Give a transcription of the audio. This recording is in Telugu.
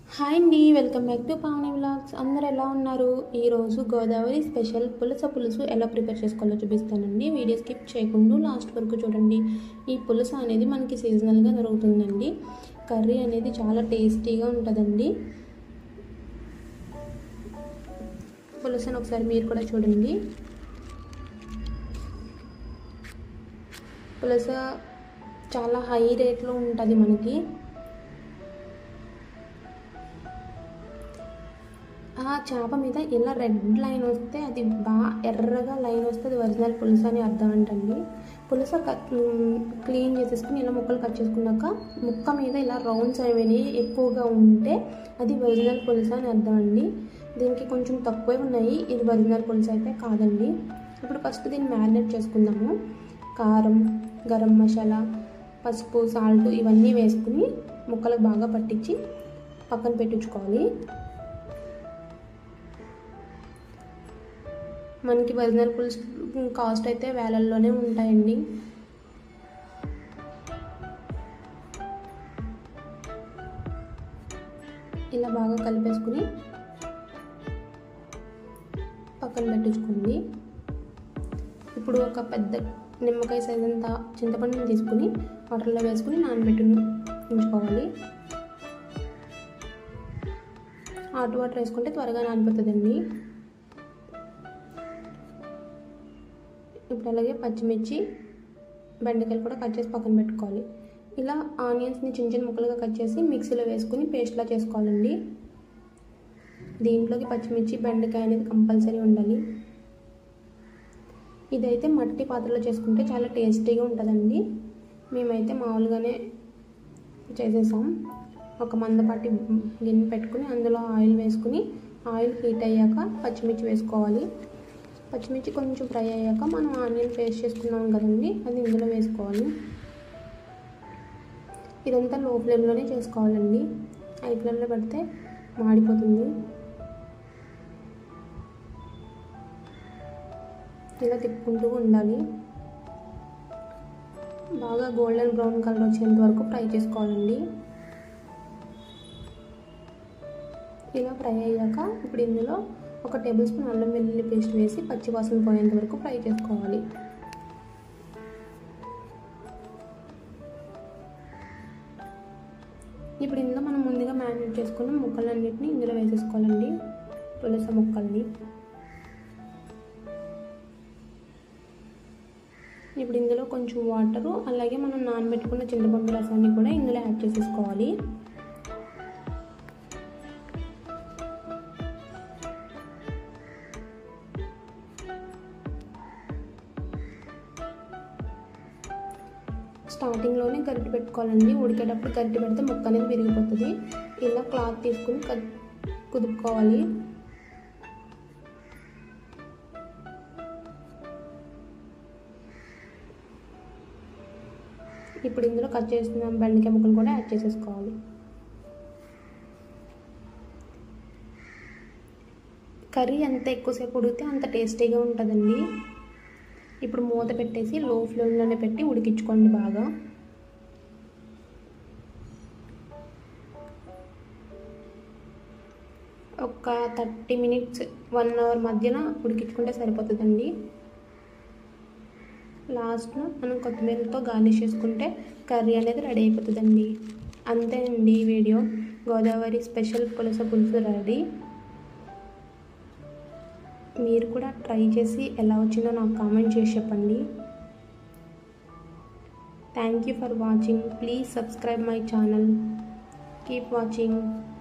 హాయ్ అండి, welcome back to Pavani vlogs. అందరు ఎలా ఉన్నారు? ఈరోజు గోదావరి స్పెషల్ పులుసు ఎలా ప్రిపేర్ చేసుకోవాలో చూపిస్తానండి. వీడియో స్కిప్ చేయకుండా లాస్ట్ వరకు చూడండి. ఈ పులుసు అనేది మనకి సీజనల్గా దొరుకుతుందండి. కర్రీ అనేది చాలా టేస్టీగా ఉంటుందండి. పులుసుని ఒకసారి మీరు కూడా చూడండి. పులుసు చాలా హై రేట్లో ఉంటుంది మనకి. ఆ చేప మీద ఇలా రెడ్ లైన్ వస్తే అది బాగా ఎర్రగా లైన్ వస్తే అది ఒరిజినల్ పులుసు అని అర్థం అంటండి. పులుసు క్లీన్ చేసేసుకుని ఇలా ముక్కలు కట్ చేసుకున్నాక ముక్క మీద ఇలా రౌండ్స్ అనేవి ఎక్కువగా ఉంటే అది ఒరిజినల్ పులుసు అని అర్థం అండి. దీనికి కొంచెం తక్కువే ఉన్నాయి, ఇది ఒరిజినల్ పులుసు అయితే కాదండి. ఇప్పుడు ఫస్ట్ దీన్ని మ్యారినేట్ చేసుకుందాము. కారం, గరం మసాలా, పసుపు, సాల్ట్ ఇవన్నీ వేసుకుని ముక్కలకు బాగా పట్టించి పక్కన పెట్టించుకోవాలి. మనకి ఒరిజినల్ పులుసు కాస్ట్ అయితే వేలల్లోనే ఉంటాయండి. ఇలా బాగా కలిపేసుకుని పక్కన పెట్టించుకోండి. ఇప్పుడు ఒక పెద్ద నిమ్మకాయ సైజ్ అంతా చింతపండుని తీసుకుని వాటర్లో వేసుకుని ఉంచుకోవాలి. హాట్ వాటర్ వేసుకుంటే త్వరగా నానిపోతుందండి. ఇప్పుడు అలాగే పచ్చిమిర్చి, బెండకాయలు కూడా కట్ చేసి పక్కన పెట్టుకోవాలి. ఇలా ఆనియన్స్ని చిన్న చిన్న ముక్కలుగా కట్ చేసి మిక్సీలో వేసుకుని పేస్ట్లా చేసుకోవాలండి. దీంట్లోకి పచ్చిమిర్చి, బెండకాయ అనేది కంపల్సరీ ఉండాలి. ఇదైతే మట్టి పాత్రలో చేసుకుంటే చాలా టేస్టీగా ఉంటుందండి. మేమైతే మామూలుగానే చేసేసాం. ఒక మందపాటి గిన్నె పెట్టుకుని అందులో ఆయిల్ వేసుకుని ఆయిల్ హీట్ అయ్యాక పచ్చిమిర్చి వేసుకోవాలి. పచ్చిమిర్చి కొంచెం ఫ్రై అయ్యాక మనం ఆనియన్ పేస్ట్ చేసుకున్నాం కదండి, అది ఇందులో వేసుకోవాలి. ఇదంతా లో ఫ్లేమ్లోనే చేసుకోవాలండి. హై ఫ్లేమ్లో పెడితే మాడిపోతుంది. ఇలా తిప్పుకుంటూ ఉండాలి. బాగా గోల్డెన్ బ్రౌన్ కలర్ వచ్చేంత వరకు ఫ్రై చేసుకోవాలండి. ఇలా ఫ్రై అయ్యాక ఇప్పుడు ఇందులో ఒక టేబుల్ స్పూన్ అల్లం వెల్లుల్లి పేస్ట్ వేసి పచ్చి వాసన పోయేంత వరకు ఫ్రై చేసుకోవాలి. ఇప్పుడు ఇందులో మనం ముందుగా మ్యారినేట్ చేసుకున్న ముక్కలన్నిటిని ఇందులో వేసేసుకోవాలండి. పులుసు ముక్కల్ని ఇప్పుడు ఇందులో కొంచెం వాటరు, అలాగే మనం నానబెట్టుకున్న చింతపండు రసాన్ని కూడా ఇందులో యాడ్ చేసేసుకోవాలి. స్టార్టింగ్లోనే గరిటె పెట్టుకోవాలండి. ఉడికేటప్పుడు గరిటె పెడితే ముక్క అనేది విరిగిపోతుంది. ఇలా క్లాత్ తీసుకుని కుదుపుకోవాలి. ఇప్పుడు ఇందులో కట్ చేసిన బెండకాయ ముక్కలు కూడా యాడ్ చేసేసుకోవాలి. కర్రీ ఎంత ఎక్కువసేపు ఉడికితే అంత టేస్టీగా ఉంటుందండి. ఇప్పుడు మూత పెట్టేసి లో ఫ్లేమ్లోనే పెట్టి ఉడికించుకోండి బాగా. ఒక 30 మినిట్స్ 1 అవర్ మధ్యన ఉడికించుకుంటే సరిపోతుందండి. లాస్ట్లో మనం కొత్తిమీరతో గార్నిష్ చేసుకుంటే కర్రీ అనేది రెడీ అయిపోతుందండి. అంతే అండి ఈ వీడియో. గోదావరి స్పెషల్ పులుసు రెడీ. మీరు కూడా ట్రై చేసి ఎలా వచ్చిందో నాకు కామెంట్ చేసి చెప్పండి. Thank you for watching. Please subscribe my channel. Keep watching.